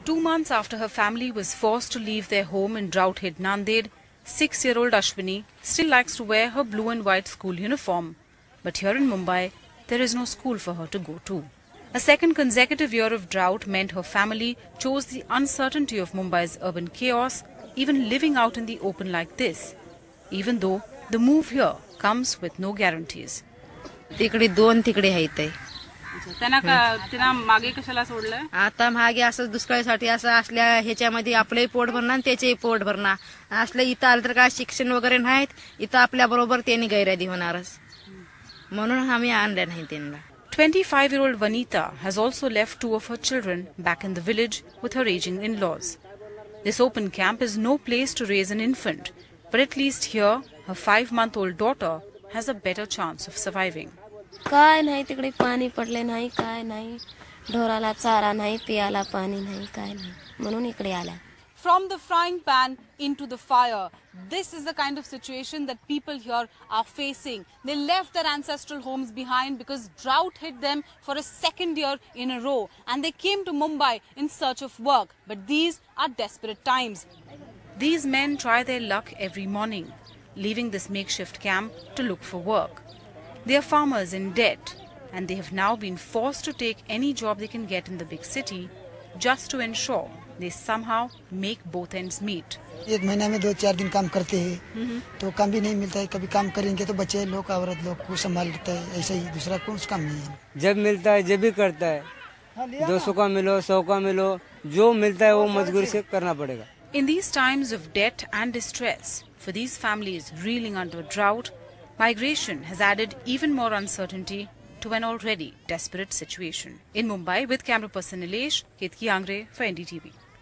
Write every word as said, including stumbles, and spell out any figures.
Two months after her family was forced to leave their home in drought-hit Nanded, six-year-old Ashwini still likes to wear her blue and white school uniform. But here in Mumbai, there is no school for her to go to. A second consecutive year of drought meant her family chose the uncertainty of Mumbai's urban chaos, even living out in the open like this, even though the move here comes with no guarantees. तिकडे दोन तिकडे आहेत ते. त्यांना त्यांना मागे कशाला सोडलं? आता मागे असं दुष्काळासाठी असं असल्या ह्याच्यामध्ये आपले पोट भरणार आणि त्याचे पोट भरणार असले इथं आलं तर काय शिक्षण वगैरे नाहीत इथं आपल्या बरोबर त्यांनी गैरदी होणारच म्हणून आम्ही आणले नाही त्यांना. twenty-five-year-old Vanita has also left two of her children back in the village with her aging in-laws. This open camp is no place to raise an infant, but at least here her five-month-old daughter has a better chance of surviving. काय नाही तिकडे पाणी पडले नाही काय नाही ढोराला चारा नाही पियाला पाणी नाही काय नाही म्हणून इकडे आला. From the frying pan into the fire, this is the kind of situation that people here are facing. They left their ancestral homes behind because drought hit them for a second year in a row and they came to Mumbai in search of work. But these are desperate times. These men try their luck every morning, leaving this makeshift camp to look for work. They are farmers in debt and they have now been forced to take any job they can get in the big city just to ensure they somehow make both ends meet. एक महीना में दो चार दिन काम करते हैं तो काम भी नहीं मिलता है. कभी काम करेंगे तो बच्चे लोग औरत लोग को संभाल लेते हैं. ऐसे ही दूसरा कुछ काम नहीं है. जब मिलता है जब भी करता है. दो सौ का मिलो सौ का मिलो जो मिलता है वो मजबूरी से करना पड़ेगा. In these times of debt and distress, for these families reeling under drought, migration has added even more uncertainty to an already desperate situation. In Mumbai, with camera person Nilesh, Ketki Angre for N D T V.